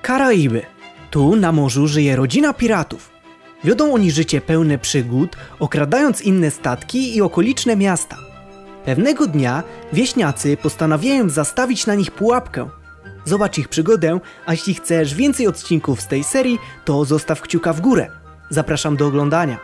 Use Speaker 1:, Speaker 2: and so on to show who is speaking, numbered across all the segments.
Speaker 1: Karaiby. Tu na morzu żyje rodzina piratów. Wiodą oni życie pełne przygód, okradając inne statki i okoliczne miasta. Pewnego dnia wieśniacy postanawiają zastawić na nich pułapkę. Zobacz ich przygodę, a jeśli chcesz więcej odcinków z tej serii, to zostaw kciuka w górę. Zapraszam do oglądania.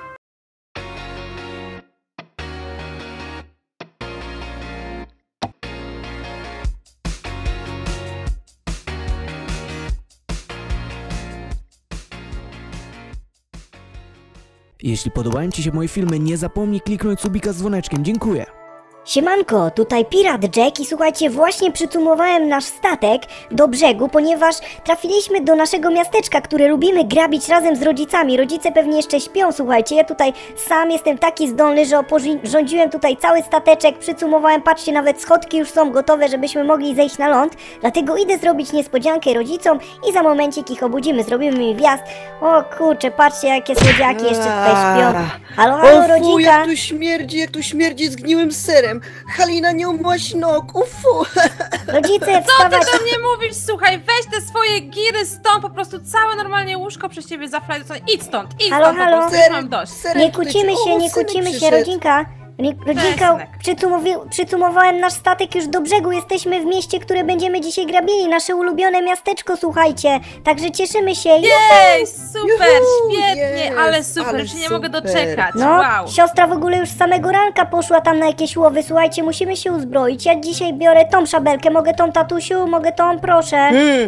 Speaker 1: Jeśli podobają Ci się moje filmy, nie zapomnij kliknąć subika z dzwoneczkiem. Dziękuję.
Speaker 2: Siemanko, tutaj Pirat Jack i słuchajcie, właśnie przycumowałem nasz statek do brzegu, ponieważ trafiliśmy do naszego miasteczka, które lubimy grabić razem z rodzicami. Rodzice pewnie jeszcze śpią, słuchajcie, ja tutaj sam jestem taki zdolny, że oporządziłem tutaj cały stateczek, przycumowałem, patrzcie, nawet schodki już są gotowe, żebyśmy mogli zejść na ląd, dlatego idę zrobić niespodziankę rodzicom i za momencik ich obudzimy, zrobimy im wjazd. O kurczę, patrzcie, jakie słodziaki jeszcze tutaj śpią. Halo, halo, rodzinka.
Speaker 3: Jak tu śmierdzi zgniłym serem. Halina, nie umyłaś nóg, ufu.
Speaker 2: Rodzice,
Speaker 4: Co ty
Speaker 2: wstawać.
Speaker 4: do mnie mówisz? Słuchaj, weź te swoje giry stąd, po prostu całe normalnie łóżko przez ciebie zaflajdowane. Idź stąd,
Speaker 2: Halo,
Speaker 4: po
Speaker 2: halo.
Speaker 4: prostu, już mam dość.
Speaker 2: Nie kłócimy się, rodzinka. Rodzinka, przycumowałem nasz statek już do brzegu, jesteśmy w mieście, które będziemy dzisiaj grabili, nasze ulubione miasteczko, słuchajcie, także cieszymy się.
Speaker 4: Jej, super,
Speaker 3: Juhu,
Speaker 4: świetnie,
Speaker 3: jest,
Speaker 4: ale super,
Speaker 3: ale
Speaker 4: już się nie
Speaker 3: super.
Speaker 4: mogę doczekać,
Speaker 2: No,
Speaker 4: wow.
Speaker 2: siostra w ogóle już z samego ranka poszła tam na jakieś łowy, słuchajcie, musimy się uzbroić, ja dzisiaj biorę tą szabelkę, mogę tą, tatusiu, mogę tą, proszę.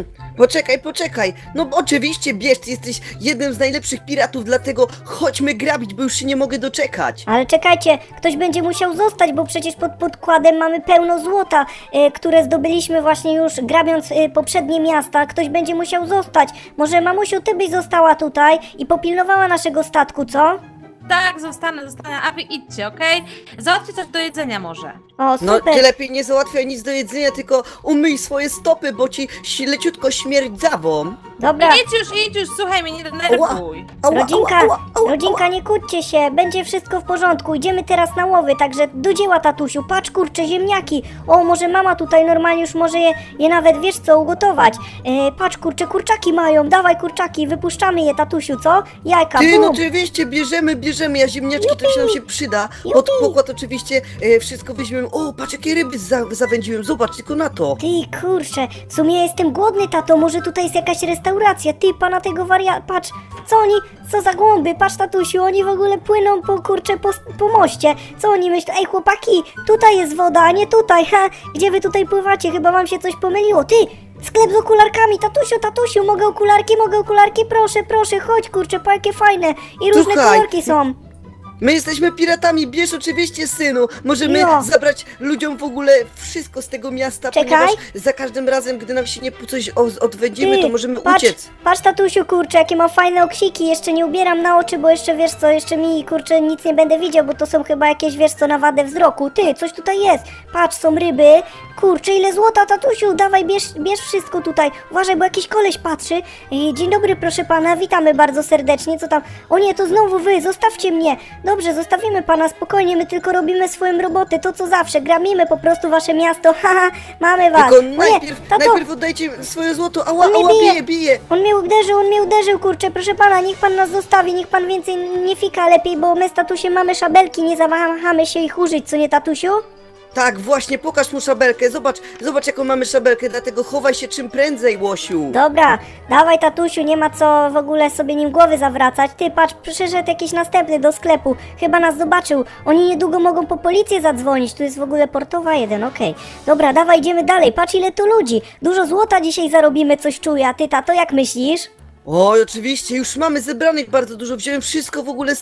Speaker 3: Poczekaj. No oczywiście, bierz, ty jesteś jednym z najlepszych piratów, dlatego chodźmy grabić, bo już się nie mogę doczekać.
Speaker 2: Ale czekajcie, ktoś będzie musiał zostać, bo przecież pod podkładem mamy pełno złota, które zdobyliśmy właśnie już grabiąc poprzednie miasta. Ktoś będzie musiał zostać. Może mamusiu, ty byś została tutaj i popilnowała naszego statku, co?
Speaker 4: Tak, zostanę, a wy idźcie, okej? Załatwcie coś do jedzenia może.
Speaker 2: O,
Speaker 3: No,
Speaker 2: super.
Speaker 3: ty lepiej nie załatwiaj nic do jedzenia, tylko umyj swoje stopy, bo ci leciutko śmierdzawą.
Speaker 2: Dobra.
Speaker 4: Idź już, słuchaj mnie, nie denerwuj.
Speaker 2: Rodzinka, nie kłóćcie się, będzie wszystko w porządku, idziemy teraz na łowy, także do dzieła, tatusiu, patrz, kurczę, ziemniaki, o, może mama tutaj normalnie już może je nawet, wiesz co, ugotować, patrz, kurczę, kurczaki mają, dawaj kurczaki, wypuszczamy je, tatusiu, co? Jajka,
Speaker 3: Ty,
Speaker 2: bum.
Speaker 3: no oczywiście, bierzemy, ja ziemniaczki, to się nam się przyda, pod pokład oczywiście wszystko weźmiemy, o, patrz, jakie ryby zawędziłem, zobacz, tylko na to.
Speaker 2: Ty, kurczę, w sumie jestem głodny, tato, może tutaj jest jakaś restauracja, ty, pana tego patrz, co za głąby, patrz, tatusiu, oni w ogóle płyną po moście, co oni myślą, ej, chłopaki, tutaj jest woda, a nie tutaj, ha, gdzie wy tutaj pływacie, chyba wam się coś pomyliło, ty, sklep z okularkami, tatusiu, mogę okularki, proszę, chodź, kurczę, po jakie fajne i różne kolorki są.
Speaker 3: My jesteśmy piratami, bierz oczywiście, synu. Możemy
Speaker 2: Jo.
Speaker 3: zabrać ludziom w ogóle wszystko z tego miasta,
Speaker 2: Czekaj.
Speaker 3: ponieważ za każdym razem, gdy nam się nie coś odwędzimy, to możemy uciec.
Speaker 2: Patrz, tatusiu, kurczę, jakie mam fajne oksiki, jeszcze nie ubieram na oczy, bo jeszcze, wiesz co, jeszcze mi, kurczę, nic nie będę widział, bo to są chyba jakieś, wiesz co, na wadę wzroku. Ty, coś tutaj jest, patrz, są ryby, kurczę, ile złota, tatusiu, dawaj, bierz wszystko tutaj, uważaj, bo jakiś koleś patrzy. Dzień dobry, proszę pana, witamy bardzo serdecznie, co tam, o nie, to znowu wy, zostawcie mnie. Dobrze, zostawimy pana, spokojnie, my tylko robimy swoją robotę, to co zawsze, grabimy po prostu wasze miasto, haha, mamy was.
Speaker 3: Tylko
Speaker 2: O nie, tato,
Speaker 3: najpierw oddajcie swoje złoto, ała, bije.
Speaker 2: On mnie uderzył, kurczę, proszę pana, niech pan nas zostawi, niech pan więcej nie fika lepiej, bo my z tatusiem mamy szabelki, nie zawahamy się ich użyć, co nie, tatusiu?
Speaker 3: Tak, właśnie, pokaż mu szabelkę, zobacz jaką mamy szabelkę, dlatego chowaj się czym prędzej, łosiu.
Speaker 2: Dobra, dawaj, tatusiu, nie ma co w ogóle sobie nim głowy zawracać. Ty, patrz, przyszedł jakiś następny do sklepu, chyba nas zobaczył. Oni niedługo mogą po policję zadzwonić, tu jest w ogóle Portowa 1, okej. Dobra, dawaj, idziemy dalej, patrz ile tu ludzi. Dużo złota dzisiaj zarobimy, coś czuję, a ty, tato, jak myślisz?
Speaker 3: Oj, oczywiście, już mamy zebranych bardzo dużo, wziąłem wszystko w ogóle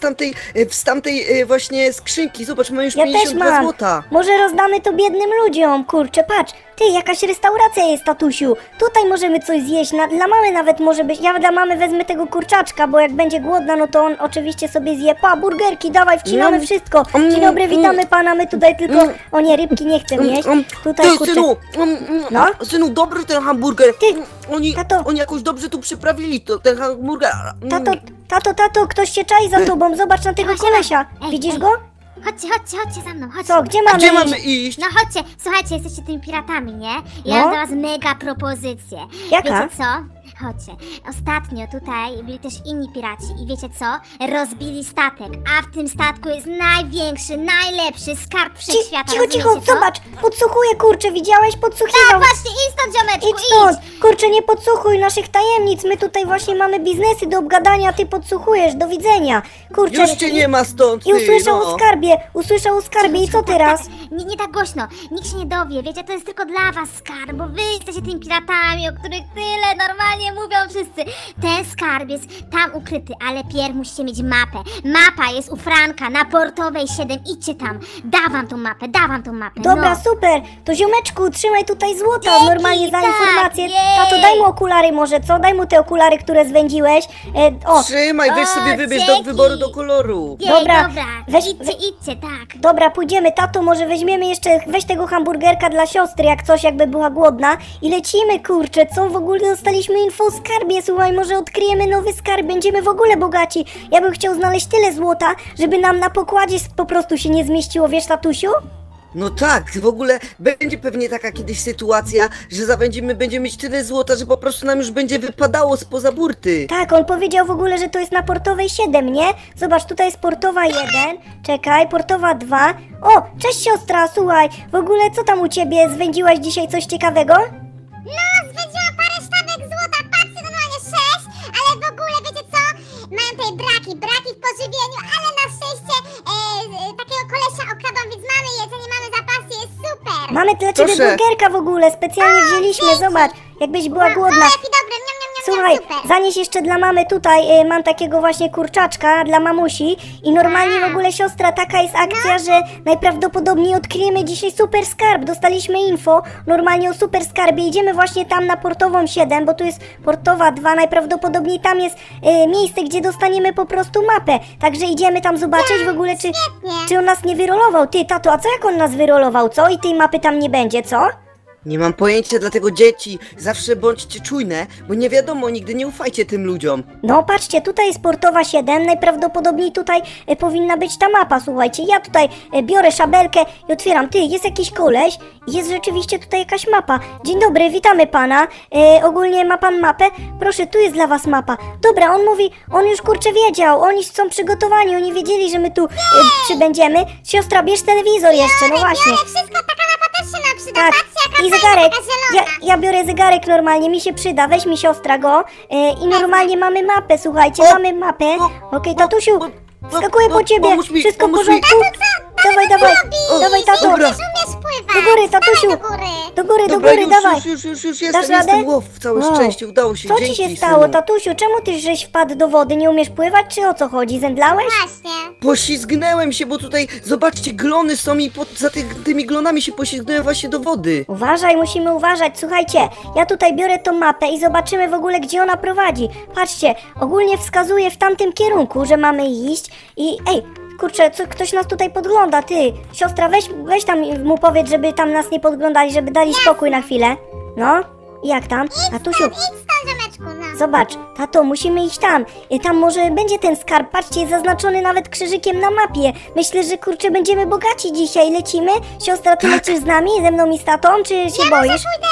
Speaker 3: z tamtej właśnie skrzynki, zobacz, mamy już
Speaker 2: Ja też
Speaker 3: 52
Speaker 2: mam.
Speaker 3: złota.
Speaker 2: Może rozdamy to biednym ludziom, kurczę, patrz. Ty, jakaś restauracja jest, tatusiu. Tutaj możemy coś zjeść, dla mamy nawet może być. Ja dla mamy wezmę tego kurczaczka, bo jak będzie głodna, no to on oczywiście sobie zje. Pa, burgerki, dawaj, wcinamy wszystko. Dzień dobry, witamy pana, my tutaj tylko... O nie, rybki nie chcę jeść. Tutaj,
Speaker 3: Ty,
Speaker 2: kurczę...
Speaker 3: synu,
Speaker 2: No?
Speaker 3: synu, dobry ten hamburger.
Speaker 2: Ty,
Speaker 3: Oni jakoś dobrze tu przyprawili ten hamburger.
Speaker 2: Tato, ktoś się czai za tobą, zobacz na tego
Speaker 5: Chodźcie,
Speaker 2: kolesia.
Speaker 5: ej,
Speaker 2: Widzisz
Speaker 5: ej.
Speaker 2: go?
Speaker 5: Chodźcie za mną, chodźcie.
Speaker 2: Co, gdzie mamy
Speaker 3: Gdzie
Speaker 2: iść?
Speaker 3: mamy iść?
Speaker 5: No chodźcie, słuchajcie, jesteście tymi piratami, nie? Ja
Speaker 2: No.
Speaker 5: mam dla was mega propozycję.
Speaker 2: Jaka?
Speaker 5: Wiecie co? Chodźcie. Ostatnio tutaj byli też inni piraci i wiecie co? Rozbili statek, a w tym statku jest największy, najlepszy skarb wszechświata.
Speaker 2: Cicho,
Speaker 5: rozumiecie to?
Speaker 2: zobacz, podsłuchuje, kurczę, widziałeś? Podsłuchiwał.
Speaker 5: Tak, właśnie, idź stąd, ziomeczku,
Speaker 2: Idź stąd, kurczę, nie podsłuchuj naszych tajemnic, my tutaj właśnie mamy biznesy do obgadania, a ty podsłuchujesz, do widzenia. Kurczę,
Speaker 3: Już cię nie ma stąd,
Speaker 2: i
Speaker 3: ty,
Speaker 2: usłyszał
Speaker 3: no.
Speaker 2: o skarbie i co teraz?
Speaker 5: Nie tak głośno, nikt się nie dowie, wiecie, to jest tylko dla was skarb, bo wy jesteście tymi piratami, o których tyle normalnie mówią wszyscy. Ten skarb jest tam ukryty, ale pierw musicie mieć mapę. Mapa jest u Franka na Portowej 7, idźcie tam, dawam tą mapę,
Speaker 2: Dobra,
Speaker 5: no.
Speaker 2: super, to ziomeczku, trzymaj tutaj złota,
Speaker 5: Dzięki,
Speaker 2: normalnie za
Speaker 5: tak,
Speaker 2: informację.
Speaker 5: jej.
Speaker 2: Tato, daj mu okulary może, co? Daj mu te okulary, które zwędziłeś.
Speaker 3: Trzymaj, weź sobie wybierz do
Speaker 5: dzięki.
Speaker 3: wyboru do koloru.
Speaker 5: Jej,
Speaker 2: Dobra,
Speaker 5: dobra,
Speaker 2: weź-
Speaker 5: idźcie, tak.
Speaker 2: Dobra, pójdziemy, tato, może weźmiemy jeszcze, weź tego hamburgerka dla siostry, jak coś, jakby była głodna i lecimy, kurczę, co w ogóle dostaliśmy info o skarbie, słuchaj, może odkryjemy nowy skarb, będziemy w ogóle bogaci. Ja bym chciał znaleźć tyle złota, żeby nam na pokładzie po prostu się nie zmieściło, wiesz, tatusiu?
Speaker 3: No tak, w ogóle będzie pewnie taka kiedyś sytuacja, że będziemy mieć tyle złota, że po prostu nam już będzie wypadało spoza burty.
Speaker 2: Tak, on powiedział w ogóle, że to jest na Portowej 7, nie? Zobacz, tutaj jest Portowa 1, czekaj, Portowa 2. O, cześć siostra, słuchaj, w ogóle co tam u ciebie, zwędziłaś dzisiaj coś ciekawego?
Speaker 5: No, zwędziłam parę sztabek złota, patrzcie, normalnie 6, ale w ogóle, wiecie co? Mają tutaj braki w pożywieniu, ale na szczęście takiego kolesia okradłam, więc mamy jedzenie, mamy zapasy, jest super!
Speaker 2: Mamy dla ciebie
Speaker 3: Proszę.
Speaker 2: burgerka w ogóle, specjalnie wzięliśmy, zobacz, jakbyś była głodna.
Speaker 5: Jaki dobry, niam, niam, niam,
Speaker 2: Słuchaj,
Speaker 5: super!
Speaker 2: zanieś jeszcze dla mamy tutaj, mam takiego właśnie kurczaczka dla mamusi i normalnie w ogóle siostra, taka jest akcja, że najprawdopodobniej odkryjemy dzisiaj super skarb, dostaliśmy info, normalnie o super skarbie, idziemy właśnie tam na Portową 7, bo tu jest Portowa 2, najprawdopodobniej tam jest miejsce, gdzie dostaniemy po prostu mapę, także idziemy tam zobaczyć w ogóle, czy on nas nie wyrolował. Ty, tato, a co jak on nas wyrolował, co? I tej mapy tam nie będzie, co?
Speaker 3: Nie mam pojęcia, dlatego dzieci, zawsze bądźcie czujne, bo nie wiadomo, nigdy nie ufajcie tym ludziom.
Speaker 2: No patrzcie, tutaj jest Portowa 7, najprawdopodobniej tutaj powinna być ta mapa, słuchajcie, ja tutaj biorę szabelkę i otwieram, ty, jest jakiś koleś, jest rzeczywiście tutaj jakaś mapa. Dzień dobry, witamy pana, ogólnie ma pan mapę? Proszę, tu jest dla was mapa. Dobra, on mówi, on już kurczę wiedział, oni są przygotowani, oni wiedzieli, że my tu przybędziemy. Siostra, bierz telewizor jeszcze, no właśnie.
Speaker 5: Biorę wszystko, taka mapa też się nam przyda,
Speaker 2: Tak,
Speaker 5: patrzcie, jaka
Speaker 2: i
Speaker 5: fajna,
Speaker 2: zegarek.
Speaker 5: taka zielona!
Speaker 2: Ja biorę zegarek normalnie, mi się przyda, weź mi siostra go i normalnie mamy mapę, słuchajcie, mamy mapę. Okej, tatusiu, skakuję po ciebie,
Speaker 3: pomóż mi,
Speaker 2: wszystko w
Speaker 3: pomóż mi.
Speaker 2: porządku? Dawaj, dawaj, tato.
Speaker 3: Dobra.
Speaker 5: Umiesz pływać!
Speaker 2: Do góry, tatusiu.
Speaker 5: Dawaj do góry!
Speaker 2: Do
Speaker 3: Dobra,
Speaker 2: góry, dawaj.
Speaker 3: już
Speaker 2: Dasz
Speaker 3: jestem,
Speaker 2: radę?
Speaker 3: Łow, całe
Speaker 2: Wow.
Speaker 3: szczęście, udało się,
Speaker 2: Co
Speaker 3: dzięki,
Speaker 2: ci się stało,
Speaker 3: synu.
Speaker 2: tatusiu? Czemu ty żeś wpadł do wody? Nie umiesz pływać, czy o co chodzi? Zemdlałeś?
Speaker 5: Właśnie!
Speaker 3: Poślizgnąłem się, bo tutaj, zobaczcie, glony są i za tymi glonami się poślizgnąłem właśnie do wody.
Speaker 2: Uważaj, musimy uważać. Słuchajcie, ja tutaj biorę tą mapę i zobaczymy w ogóle, gdzie ona prowadzi. Patrzcie, ogólnie wskazuje w tamtym kierunku, że mamy iść i ej, kurczę, ktoś nas tutaj podgląda, ty. Siostra, weź tam mu powiedz, żeby tam nas nie podglądali, żeby dali spokój na chwilę. No, i jak tam? Tatusiu,
Speaker 5: Idź stąd, ziomeczku, no!
Speaker 2: zobacz, tato, musimy iść tam. Tam może będzie ten skarb, patrzcie, jest zaznaczony nawet krzyżykiem na mapie. Myślę, że kurczę, będziemy bogaci dzisiaj. Lecimy? Siostra, ty lecisz z nami, ze mną i z tatą, czy się
Speaker 5: Ja
Speaker 2: boisz?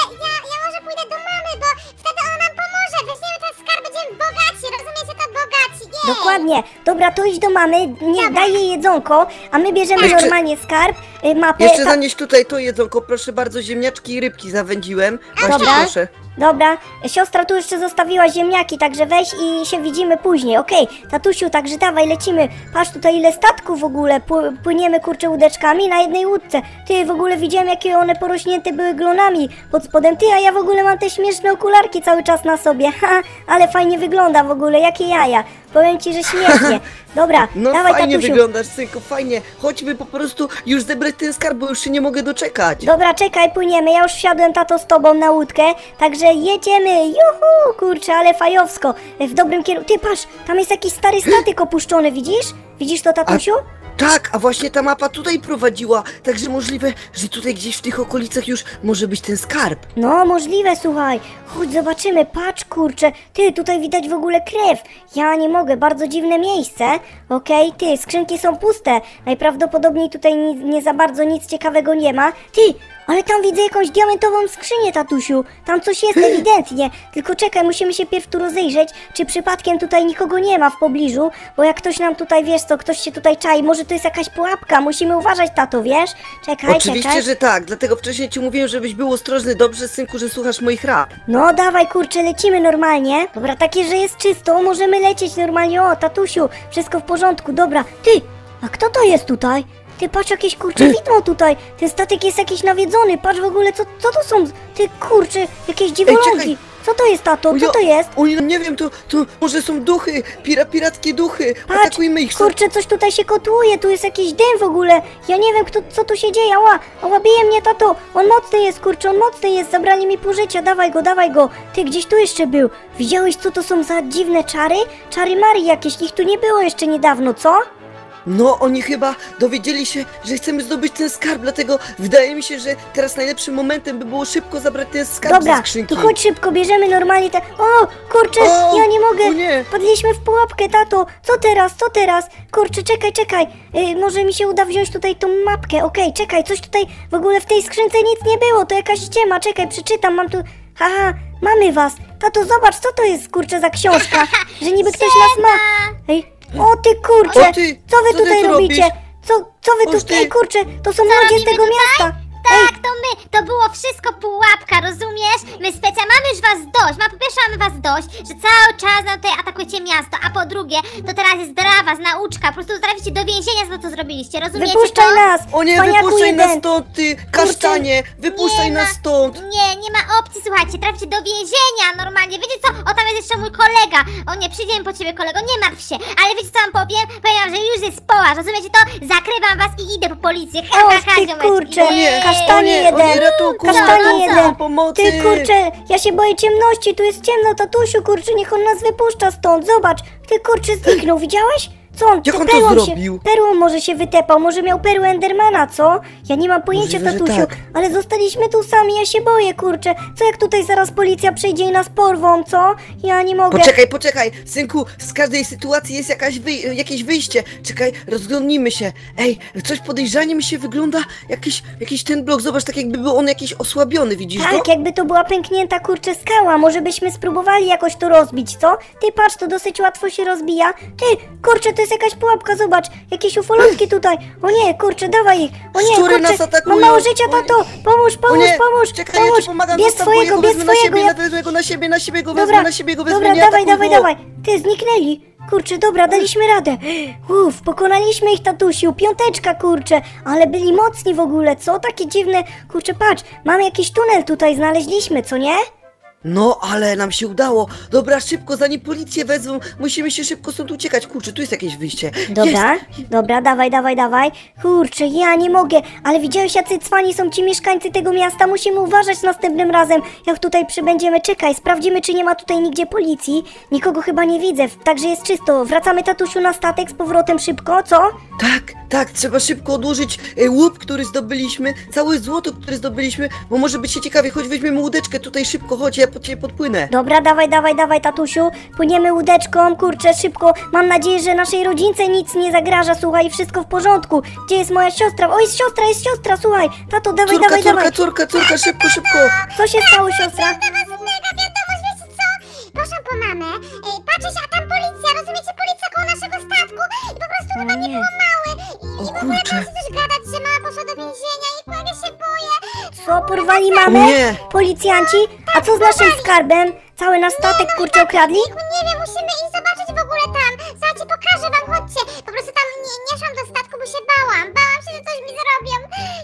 Speaker 5: może pójdę do mamy, bo wtedy ona nam pomoże. Weźmiemy ten skarb, będziemy bogaci, rozumiecie to? Bogaci, nie!
Speaker 2: Dokładnie. Dobra, to idź do mamy, daj jej jedzonko, a my bierzemy
Speaker 3: Jeszcze-
Speaker 2: normalnie skarb, mapę.
Speaker 3: Jeszcze zanieś tutaj to jedzonko, proszę bardzo, ziemniaczki i rybki zawędziłem. Właśnie,
Speaker 2: Dobra.
Speaker 3: proszę.
Speaker 2: Dobra, siostra tu jeszcze zostawiła ziemniaki, także weź i się widzimy później, okej? Tatusiu, także dawaj, lecimy. Patrz tutaj ile statków w ogóle, płyniemy kurczę łódeczkami na jednej łódce. Ty, w ogóle widziałem jakie one porośnięte były glonami pod spodem. Ty, a ja w ogóle mam te śmieszne okularki cały czas na sobie. Ha, ale fajnie wygląda w ogóle, jakie jaja. Powiem ci, że śmiesznie. Dobra,
Speaker 3: No
Speaker 2: dawaj
Speaker 3: fajnie
Speaker 2: tatusiu.
Speaker 3: wyglądasz, synku, fajnie. Chodźmy po prostu już zebrać ten skarb, bo już się nie mogę doczekać.
Speaker 2: Dobra, czekaj, płyniemy. Ja już wsiadłem, tato, z tobą na łódkę. Także jedziemy. Juhu, kurczę, ale fajowsko. W dobrym kierunku. Ty, patrz, tam jest jakiś stary statek opuszczony, widzisz? Widzisz to, tatusiu?
Speaker 3: Tak, a właśnie ta mapa tutaj prowadziła, także możliwe, że tutaj gdzieś w tych okolicach już może być ten skarb.
Speaker 2: No, możliwe, słuchaj. Chodź, zobaczymy. Patrz, kurczę. Ty, tutaj widać w ogóle krew. Ja nie mogę, bardzo dziwne miejsce. Okej, ty, skrzynki są puste. Najprawdopodobniej tutaj nie za bardzo nic ciekawego nie ma. Ty, Ale tam widzę jakąś diamentową skrzynię, tatusiu. Tam coś jest ewidentnie. Tylko czekaj, musimy się pierw tu rozejrzeć, czy przypadkiem tutaj nikogo nie ma w pobliżu, bo jak ktoś nam tutaj, wiesz co, ktoś się tutaj czai, może to jest jakaś pułapka, musimy uważać, tato, wiesz? Czekaj,
Speaker 3: Oczywiście,
Speaker 2: czekaj.
Speaker 3: że tak, dlatego wcześniej ci mówiłem, żebyś był ostrożny, dobrze, synku, że słuchasz moich rad.
Speaker 2: No dawaj, kurczę, lecimy normalnie. Dobra, takie, że jest czysto, możemy lecieć normalnie. O, tatusiu, wszystko w porządku, dobra. Ty, a kto to jest tutaj? Ty, patrz, jakieś kurcze widmo tutaj. Ten statek jest jakiś nawiedzony, patrz w ogóle, co to są? Ty, kurczę, jakieś dziwolągi.
Speaker 3: czekaj.
Speaker 2: Co to jest, tato? Co to jest?
Speaker 3: Oni, nie wiem, to może są duchy, pirackie duchy.
Speaker 2: Patrz,
Speaker 3: Atakujmy ich.
Speaker 2: kurczę, coś tutaj się kotłuje, tu jest jakiś dym w ogóle. Ja nie wiem, co tu się dzieje, ała, bije mnie, tato. On mocny jest, kurczę, on mocny jest, zabrali mi pół życia, dawaj go. Ty, gdzieś tu jeszcze był. Widziałeś, co to są za dziwne czary? Czary Marii jakieś, ich tu nie było jeszcze niedawno, co?
Speaker 3: No, oni chyba dowiedzieli się, że chcemy zdobyć ten skarb, dlatego wydaje mi się, że teraz najlepszym momentem by było szybko zabrać ten skarb ze
Speaker 2: Dobra,
Speaker 3: skrzynki.
Speaker 2: to chodź szybko, bierzemy normalnie te... O, kurczę, ja nie mogę.
Speaker 3: O nie.
Speaker 2: Padliśmy w pułapkę, tato. Co teraz? Kurczę, czekaj. Może mi się uda wziąć tutaj tą mapkę. Okej, czekaj, coś tutaj w ogóle w tej skrzynce nic nie było. To jakaś ściema. Czekaj, przeczytam, mam tu... Haha, mamy was. Tato, zobacz, co to jest, kurczę, za książka. Że niby ktoś nas ma... Ej, o ty, kurczę,
Speaker 3: O ty,
Speaker 2: co wy
Speaker 3: co ty
Speaker 2: tutaj
Speaker 3: tu
Speaker 2: robicie?
Speaker 3: robisz?
Speaker 2: Co wy
Speaker 3: Oż
Speaker 2: tu...
Speaker 3: ty.
Speaker 2: Ej, kurczę, to są ludzie z
Speaker 5: robimy
Speaker 2: tego
Speaker 5: tutaj?
Speaker 2: miasta.
Speaker 5: Tak, to my, to było wszystko pułapka, rozumiesz? My mamy już was dość, po pierwsze mamy was dość, że cały czas nam tutaj atakujecie miasto, a po drugie, to teraz jest dla was nauczka, po prostu traficie do więzienia za to, co zrobiliście, rozumiecie
Speaker 2: Wypuszczaj
Speaker 5: to?
Speaker 2: nas,
Speaker 3: O nie,
Speaker 2: paniaku
Speaker 3: wypuszczaj
Speaker 2: jeden.
Speaker 3: nas stąd, ty kasztanie! Wypuszczaj
Speaker 5: Nie
Speaker 3: nas
Speaker 5: ma-
Speaker 3: stąd!
Speaker 5: Nie ma opcji, słuchajcie, traficie do więzienia normalnie, wiecie co? O, tam jest jeszcze mój kolega, o nie, przyjdziemy po ciebie kolego, nie martw się, ale wiecie co wam powiem? Powiem wam, że już jest połaż, rozumiecie to? Zakrywam was i idę po policję,
Speaker 2: O, ty
Speaker 5: ziomeczki.
Speaker 2: kurczę,
Speaker 3: O nie,
Speaker 2: kasztanie
Speaker 3: o nie,
Speaker 2: jeden.
Speaker 3: o nie, ratunku,
Speaker 2: Kasztanie jeden.
Speaker 3: pomocy!
Speaker 2: Ty, kurczę, ja się boję ciemności, tu jest ciemno, tatusiu, kurczę, niech on nas wypuszcza stąd, zobacz. Ty, kurczę, zniknął, widziałeś? Co on?
Speaker 3: Jak on to
Speaker 2: perłą
Speaker 3: zrobił?
Speaker 2: Perłą może się wytepał, może miał perłę Endermana, co? Ja nie mam pojęcia,
Speaker 3: Możliwe, że
Speaker 2: tatusiu,
Speaker 3: tak.
Speaker 2: ale zostaliśmy tu sami, ja się boję, kurczę. Co jak tutaj zaraz policja przyjdzie i nas porwą, co? Ja nie mogę.
Speaker 3: Poczekaj, synku, z każdej sytuacji jest jakieś wyjście. Czekaj, rozglądnijmy się. Ej, coś podejrzanie mi się wygląda, jakiś ten blok, zobacz, tak jakby był on jakiś osłabiony, widzisz
Speaker 2: Tak,
Speaker 3: go?
Speaker 2: jakby to była pęknięta, kurczę, skała, może byśmy spróbowali jakoś to rozbić, co? Ty, patrz, to dosyć łatwo się rozbija. Ty, kurczę, to jest jakaś pułapka, zobacz, jakieś ufolutki tutaj. O nie, kurczę, dawaj ich. O nie,
Speaker 3: Szczury
Speaker 2: kurczę,
Speaker 3: nas atakują.
Speaker 2: mam mało życia,
Speaker 3: O nie.
Speaker 2: tato. Pomóż,
Speaker 3: O nie, czekaj, ja
Speaker 2: pomóż.
Speaker 3: ci pomagam,
Speaker 2: Bierz
Speaker 3: zostaw go,
Speaker 2: swojego,
Speaker 3: ja go
Speaker 2: bierz
Speaker 3: wezmę
Speaker 2: swojego.
Speaker 3: na siebie go wezmę,
Speaker 2: Dobra,
Speaker 3: na siebie go wezmę,
Speaker 2: dobra,
Speaker 3: nie
Speaker 2: dawaj,
Speaker 3: atakuj go.
Speaker 2: dawaj. Ty, zniknęli. Kurczę, dobra, daliśmy radę. Pokonaliśmy ich, tatusiu, 5, kurczę, ale byli mocni w ogóle, co? Takie dziwne, kurczę, patrz, mamy jakiś tunel tutaj znaleźliśmy, co nie?
Speaker 3: No, ale nam się udało. Dobra, szybko, zanim policję wezmą, musimy się szybko stąd uciekać. Kurczę, tu jest jakieś wyjście.
Speaker 2: Dobra,
Speaker 3: Jest.
Speaker 2: dobra, dawaj. Kurczę, ja nie mogę, ale widziałeś, jacy cwani są ci mieszkańcy tego miasta, musimy uważać następnym razem, jak tutaj przybędziemy. Czekaj, sprawdzimy, czy nie ma tutaj nigdzie policji. Nikogo chyba nie widzę, także jest czysto. Wracamy, tatusiu, na statek z powrotem szybko, co?
Speaker 3: Tak, trzeba szybko odłożyć łup, który zdobyliśmy, całe złoto, które zdobyliśmy, bo może być się ciekawie. Chodź, weźmiemy łódeczkę tutaj szybko, chodź, ja po ciebie podpłynę.
Speaker 2: Dobra, dawaj, tatusiu, płyniemy łódeczką, kurczę, szybko. Mam nadzieję, że naszej rodzince nic nie zagraża, słuchaj, wszystko w porządku. Gdzie jest moja siostra? O, jest siostra, słuchaj. Tato, dawaj.
Speaker 3: Córka, szybko.
Speaker 2: Co się stało, siostra?
Speaker 5: Mega wiadomość, wiecie co? Proszę po mamę, patrzcie, a tam policja, rozumiecie, policja koło naszego statku i po prostu chyba nie było mały. I w ogóle
Speaker 3: kurczę.
Speaker 5: proszę też gadać, że mama poszła do więzienia i ja się boję.
Speaker 2: Co, porwali mamę?
Speaker 3: Nie.
Speaker 2: Policjanci? A co z naszym skarbem? Cały nasz statek, kurczę, okradli?
Speaker 5: Nie wiem, musimy iść zobaczyć w ogóle tam. Słuchajcie, pokażę wam, chodźcie. Po prostu tam nie szłam do statku, bo się bałam. Bałam się, że coś mi zrobią.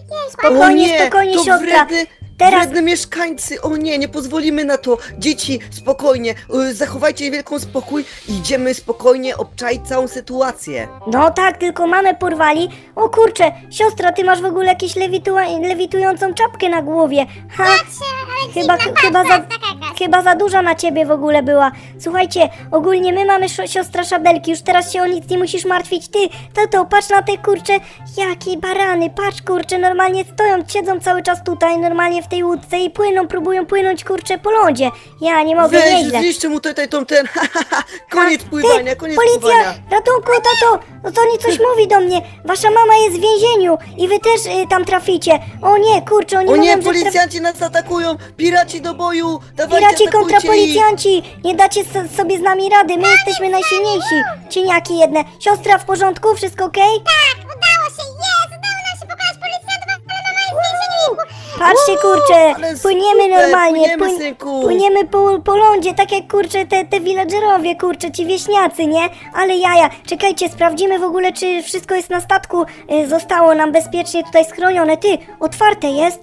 Speaker 5: Jej,
Speaker 2: Spokojnie,
Speaker 3: to
Speaker 2: siostra. Teraz-
Speaker 3: wredne mieszkańcy, o nie pozwolimy na to. Dzieci, spokojnie, zachowajcie wielką spokój i idziemy spokojnie obczaić całą sytuację.
Speaker 2: No tak, tylko mamę porwali. O kurczę, siostra, ty masz w ogóle jakąś lewitującą czapkę na głowie. Ha,
Speaker 5: ale
Speaker 2: chyba,
Speaker 5: dziwna,
Speaker 2: chyba,
Speaker 5: patrz, taka jakaś.
Speaker 2: chyba za duża na ciebie w ogóle była. Słuchajcie, ogólnie my mamy siostra Szabelki, już teraz się o nic nie musisz martwić. Ty, tato, patrz na te kurcze, jakie barany, patrz kurcze, normalnie stoją, siedzą cały czas tutaj, normalnie w tej łódce i płyną, próbują płynąć kurcze po lądzie. Ja nie mogę,
Speaker 3: Weź,
Speaker 2: nieźle.
Speaker 3: zniszczę mu tutaj ten, koniec
Speaker 2: Ty,
Speaker 3: pływania, koniec
Speaker 2: policja,
Speaker 3: pływania.
Speaker 2: ratunku, tato, no to oni coś mówi do mnie. Wasza mama jest w więzieniu i wy też tam traficie. O nie, kurczę, oni
Speaker 3: O
Speaker 2: mówią,
Speaker 3: nie,
Speaker 2: że
Speaker 3: policjanci nas atakują, piraci do boju, dawajcie,
Speaker 2: piraci kontra
Speaker 3: atakujcie ich.
Speaker 2: policjanci. Nie dacie sobie z nami rady, my jesteśmy najsilniejsi. Cieniaki jedne. Siostra, w porządku? Wszystko okej?
Speaker 5: Tak, udało się, udało nam się pokonać policjantów, ale mama jest w więzieniu.
Speaker 2: Patrzcie, kurczę,
Speaker 3: ale
Speaker 2: płyniemy
Speaker 3: super,
Speaker 2: normalnie,
Speaker 3: płyniemy, synku.
Speaker 2: płyniemy po lądzie, tak jak kurczę te villagerowie, kurczę, ci wieśniacy, nie? Ale jaja, czekajcie, sprawdzimy w ogóle, czy wszystko jest na statku, zostało nam bezpiecznie tutaj schronione. Ty, otwarte jest?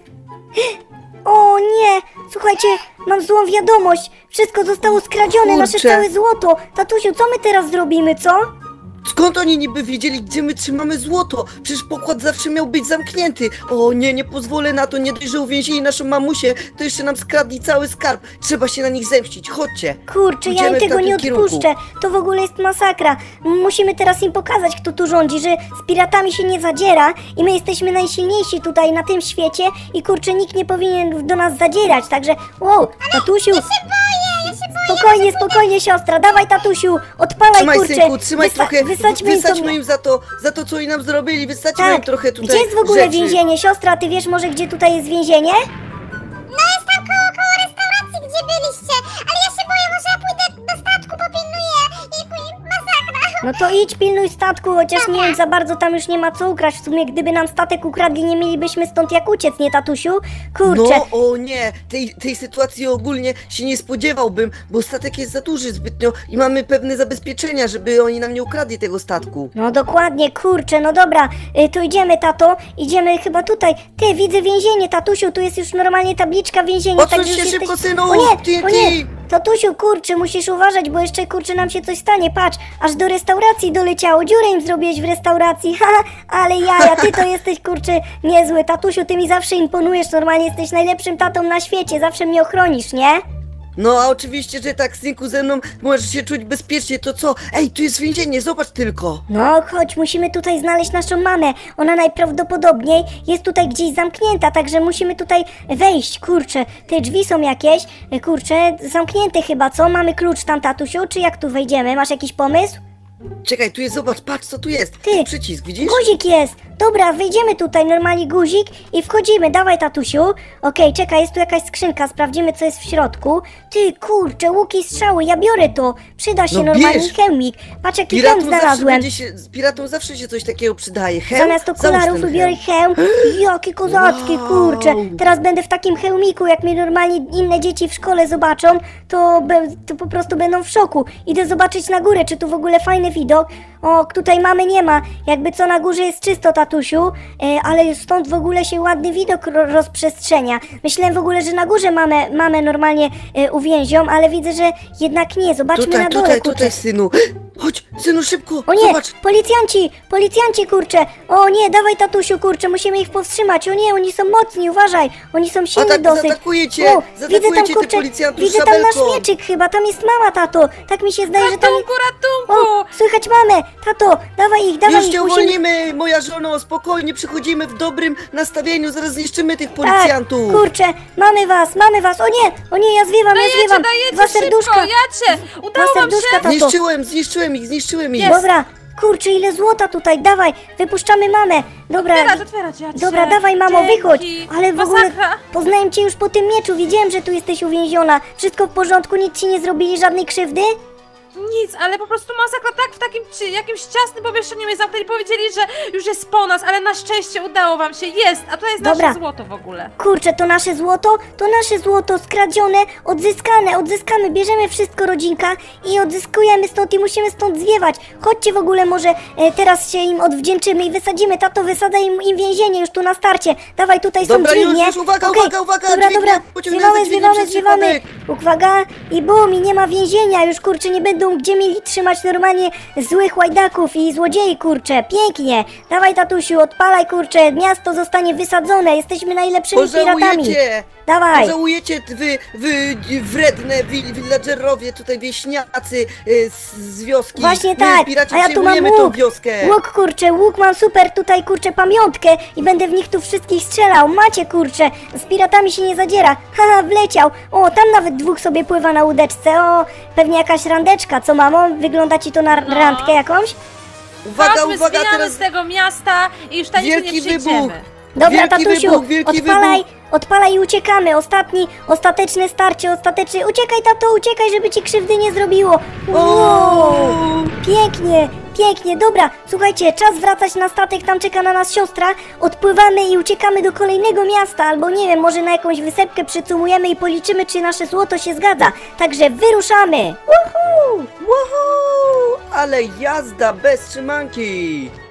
Speaker 2: O nie, słuchajcie, mam złą wiadomość, wszystko zostało skradzione, nasze
Speaker 3: Kurczę.
Speaker 2: całe złoto. Tatusiu, co my teraz zrobimy, co?
Speaker 3: Skąd oni niby wiedzieli, gdzie my trzymamy złoto? Przecież pokład zawsze miał być zamknięty. O nie, nie pozwolę na to, nie dość, że uwięzili naszą mamusię, to jeszcze nam skradli cały skarb. Trzeba się na nich zemścić, chodźcie.
Speaker 2: Kurczę, ja
Speaker 3: Idziemy
Speaker 2: im
Speaker 3: w
Speaker 2: tego nie
Speaker 3: tamtym kierunku.
Speaker 2: odpuszczę. To w ogóle jest masakra. Musimy teraz im pokazać, kto tu rządzi, że z piratami się nie zadziera i my jesteśmy najsilniejsi tutaj na tym świecie i kurczę, nikt nie powinien do nas zadzierać. Także, wow, tatusiu,
Speaker 5: Ja się boję.
Speaker 2: spokojnie, spokojnie, siostra, dawaj, tatusiu, odpalaj,
Speaker 3: Trzymaj,
Speaker 2: kurczę.
Speaker 3: synku, trzymaj trochę,
Speaker 2: Wysadźmy
Speaker 3: im za to, co oni nam zrobili, wysadźmy im
Speaker 2: Tak,
Speaker 3: trochę tutaj
Speaker 2: gdzie jest w ogóle
Speaker 3: rzeczy.
Speaker 2: więzienie? Siostra, ty wiesz może, gdzie tutaj jest więzienie?
Speaker 5: No jest tam koło restauracji, gdzie byliście, ale ja się boję, może ja pójdę do statku, popilnuję i masakra.
Speaker 2: No to idź, pilnuj statku, chociaż nie wiem, za bardzo tam już nie ma co ukraść. W sumie, gdyby nam statek ukradli, nie mielibyśmy stąd jak uciec, nie, tatusiu? Kurczę,
Speaker 3: No, o nie, tej sytuacji ogólnie się nie spodziewałbym, bo statek jest za duży zbytnio i mamy pewne zabezpieczenia, żeby oni nam nie ukradli tego statku.
Speaker 2: no dokładnie, kurczę, no dobra, to idziemy, tato, idziemy chyba tutaj. Ty, widzę więzienie, tatusiu, tu jest już normalnie tabliczka więzienia.
Speaker 3: Odsuń
Speaker 2: także
Speaker 3: się
Speaker 2: już
Speaker 3: szybko,
Speaker 2: jesteś...
Speaker 3: synu,
Speaker 2: O nie,
Speaker 3: TNT!
Speaker 2: o nie, tatusiu, kurczę, musisz uważać, bo jeszcze, kurczę, nam się coś stanie, patrz, aż do restauracji doleciało, dziurę im zrobiłeś w restauracji, haha, ale jaja, ty to jesteś, kurczę, niezły, tatusiu, ty mi zawsze imponujesz, normalnie jesteś najlepszym tatą na świecie, zawsze mnie ochronisz, nie?
Speaker 3: No, a oczywiście, że tak, synku, ze mną możesz się czuć bezpiecznie, to co? Ej, tu jest więzienie, zobacz tylko!
Speaker 2: No, chodź, musimy tutaj znaleźć naszą mamę. Ona najprawdopodobniej jest tutaj gdzieś zamknięta, także musimy tutaj wejść. Kurczę, te drzwi są jakieś, kurczę, zamknięte chyba, co? Mamy klucz tam, tatusiu, czy jak tu wejdziemy? Masz jakiś pomysł?
Speaker 3: Czekaj, tu jest, zobacz, patrz co tu jest!
Speaker 2: Ty,
Speaker 3: Przycisk, widzisz?
Speaker 2: Guzik jest! Dobra, wejdziemy tutaj, normalnie guzik i wchodzimy. Dawaj, tatusiu. Okej, czekaj, jest tu jakaś skrzynka, sprawdzimy, co jest w środku. Ty, kurczę, łuki i strzały, ja biorę to. Przyda się
Speaker 3: No
Speaker 2: normalnie
Speaker 3: bierz.
Speaker 2: chemik. Patrz, jaki hełm znalazłem.
Speaker 3: Piratom zawsze się coś takiego przydaje. Hełm?
Speaker 2: Zamiast
Speaker 3: Załóż
Speaker 2: okularów
Speaker 3: ten
Speaker 2: biorę hełm. Jaki kozacki,
Speaker 3: Wow.
Speaker 2: kurczę. Teraz będę w takim hełmiku, jak mnie normalnie inne dzieci w szkole zobaczą, to po prostu będą w szoku. Idę zobaczyć na górę, czy tu w ogóle fajny widok. O, tutaj mamy nie ma. Jakby co, na górze jest czysto, tatusiu, ale stąd w ogóle się ładny widok rozprzestrzenia. Myślałem w ogóle, że na górze mamy normalnie uwięzią, ale widzę, że jednak nie. Zobaczmy
Speaker 3: Tutaj,
Speaker 2: na dole,
Speaker 3: tutaj,
Speaker 2: kurczę.
Speaker 3: tutaj, synu! Chodź, synu, szybko!
Speaker 2: O nie,
Speaker 3: Zobacz!
Speaker 2: policjanci, kurczę. O nie, dawaj, tatusiu, kurczę, musimy ich powstrzymać. O nie, oni są mocni, uważaj, oni są silni dosyć.
Speaker 3: Zaatakujecie,
Speaker 2: O, widzę tam,
Speaker 3: zaatakujecie
Speaker 2: kurczę,
Speaker 3: tych policjantów
Speaker 2: widzę tam nasz
Speaker 3: szabelką.
Speaker 2: mieczyk chyba, tam jest mama, tato. Tak mi się zdaje, że tam...
Speaker 4: Ratunku, ratunku!
Speaker 2: O, słychać mamę, tato, dawaj ich,
Speaker 3: Już cię
Speaker 2: musimy...
Speaker 3: uwolnimy, moja żono, spokojnie, przychodzimy w dobrym nastawieniu, zaraz zniszczymy tych
Speaker 2: Tak,
Speaker 3: policjantów.
Speaker 2: kurczę, mamy was, o nie, ja zwiewam,
Speaker 4: Dajecie,
Speaker 2: Dwa
Speaker 4: szybko,
Speaker 2: serduszka,
Speaker 4: jacie! Udało wam się!
Speaker 2: serduszka, tato.
Speaker 3: Zniszczyłem ich.
Speaker 2: Dobra, kurczę, ile złota tutaj, dawaj, wypuszczamy mamę. Dobra,
Speaker 4: Otwierać, jacie!
Speaker 2: dobra, dawaj, mamo,
Speaker 4: Dzięki.
Speaker 2: wychodź. Ale w ogóle
Speaker 4: Masakra.
Speaker 2: poznałem cię już po tym mieczu, widziałem, że tu jesteś uwięziona. Wszystko w porządku, nic ci nie zrobili, żadnej krzywdy?
Speaker 4: Nic, ale po prostu masakra, tak w takim jakimś ciasnym pomieszczeniu mnie zamknęli, powiedzieli, że już jest po nas, ale na szczęście udało wam się, jest, a to jest
Speaker 2: Dobra.
Speaker 4: nasze złoto w ogóle.
Speaker 2: Kurczę, to nasze złoto, skradzione, odzyskamy, bierzemy wszystko, rodzinka, i odzyskujemy stąd i musimy stąd zwiewać. Chodźcie w ogóle, może teraz się im odwdzięczymy i wysadzimy, tato, wysadza im więzienie już tu na starcie. Dawaj, tutaj są
Speaker 3: Dobra,
Speaker 2: dźwignie.
Speaker 3: już, uwaga,
Speaker 2: Okej,
Speaker 3: uwaga,
Speaker 2: Dobra,
Speaker 3: dźwignia, pociągnę za dźwignię przez
Speaker 2: zwiewamy.
Speaker 3: przypadek.
Speaker 2: Uwaga, i bum, i nie ma więzienia, już kurczę, nie będą gdzie mieli trzymać normalnie złych łajdaków i złodziei, kurczę, pięknie. Dawaj, tatusiu, odpalaj, kurczę, miasto zostanie wysadzone, jesteśmy najlepszymi piratami.
Speaker 3: Pożałujecie!
Speaker 2: Dawaj.
Speaker 3: Żałujecie wy wredne villagerowie, tutaj wieśniacy z wioski.
Speaker 2: Właśnie
Speaker 3: My,
Speaker 2: tak,
Speaker 3: piraci,
Speaker 2: a ja tu mam
Speaker 3: przejmujemy tą
Speaker 2: łuk.
Speaker 3: wioskę.
Speaker 2: Łuk, kurczę, łuk mam super tutaj, kurczę, pamiątkę i będę w nich tu wszystkich strzelał. Macie, kurczę, z piratami się nie zadziera. Haha, wleciał. O, tam nawet dwóch sobie pływa na łódeczce. O, pewnie jakaś randeczka. Co, mamo? Wygląda ci to na
Speaker 4: No.
Speaker 2: randkę jakąś?
Speaker 3: Uwaga,
Speaker 4: Chodźmy,
Speaker 3: uwaga,
Speaker 4: zbijamy
Speaker 3: teraz
Speaker 4: z tego miasta i już tam nigdy nie
Speaker 3: wielki
Speaker 4: przyjdziemy.
Speaker 3: wybuch.
Speaker 2: Dobra,
Speaker 3: Wielki
Speaker 2: tatusiu,
Speaker 3: wybuch, wielki
Speaker 2: odpalaj i uciekamy. Ostateczne starcie, Uciekaj, tato, uciekaj, żeby ci krzywdy nie zrobiło. Wow. Pięknie, dobra, słuchajcie, czas wracać na statek, tam czeka na nas siostra. Odpływamy i uciekamy do kolejnego miasta, albo nie wiem, może na jakąś wysepkę przycumujemy i policzymy, czy nasze złoto się zgadza. Także wyruszamy. Woohoo!
Speaker 3: Woohoo! Ale jazda bez trzymanki.